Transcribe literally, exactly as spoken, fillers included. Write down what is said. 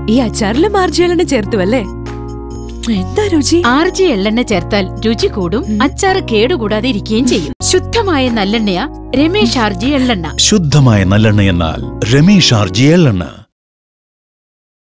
ഈ അച്ചാറിലും R G എള്ളെണ്ണ ചേർത്തു അല്ലേ? എന്താ രുചി? ആർ ജി എള്ളെണ്ണ ചേർത്താൽ രുചി കൂടും, അച്ചാറ് കേടുകൂടാതെ ഇരിക്കുകയും ചെയ്യും. ശുദ്ധമായ നല്ലെണ്ണയ രമേശ് ആർ ജി എള്ളെണ്ണ. ശുദ്ധമായ നല്ലെണ്ണ എന്നാൽ രമേശ് ആർ ജി എള്ളെണ്ണ.